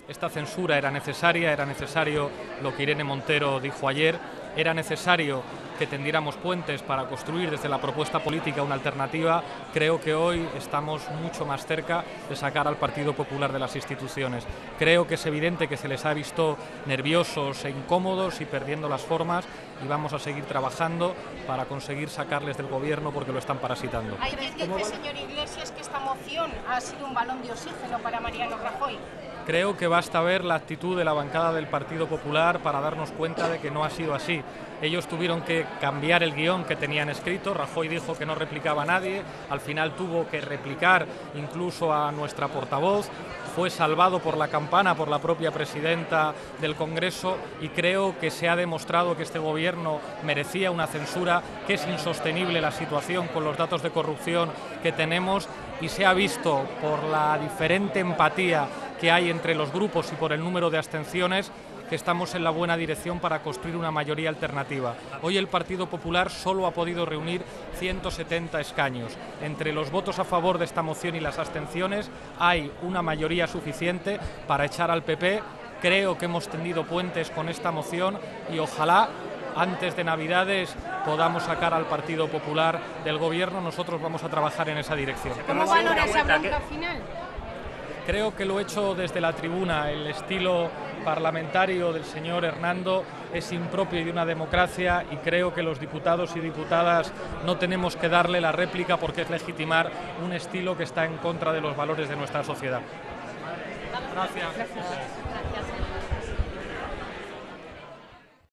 Esta censura era necesario lo que Irene Montero dijo ayer, era necesario que tendiéramos puentes para construir desde la propuesta política una alternativa. Creo que hoy estamos mucho más cerca de sacar al Partido Popular de las instituciones. Creo que es evidente que se les ha visto nerviosos e incómodos y perdiendo las formas, y vamos a seguir trabajando para conseguir sacarles del gobierno porque lo están parasitando. Hay quien dice, señor Iglesias, que esta moción ha sido un balón de oxígeno para Mariano Rajoy. Creo que basta ver la actitud de la bancada del Partido Popular para darnos cuenta de que no ha sido así. Ellos tuvieron que cambiar el guión que tenían escrito. Rajoy dijo que no replicaba a nadie, al final tuvo que replicar incluso a nuestra portavoz. Fue salvado por la campana, por la propia presidenta del Congreso, y creo que se ha demostrado que este gobierno merecía una censura, que es insostenible la situación con los datos de corrupción que tenemos, y se ha visto por la diferente empatía que hay entre los grupos y por el número de abstenciones que estamos en la buena dirección para construir una mayoría alternativa. Hoy el Partido Popular solo ha podido reunir 170 escaños. Entre los votos a favor de esta moción y las abstenciones hay una mayoría suficiente para echar al PP. Creo que hemos tendido puentes con esta moción y ojalá antes de Navidades podamos sacar al Partido Popular del gobierno. Nosotros vamos a trabajar en esa dirección. ¿Cómo valora esa bronca final? Creo que lo he hecho desde la tribuna. El estilo parlamentario del señor Hernando es impropio de una democracia y creo que los diputados y diputadas no tenemos que darle la réplica porque es legitimar un estilo que está en contra de los valores de nuestra sociedad. Gracias.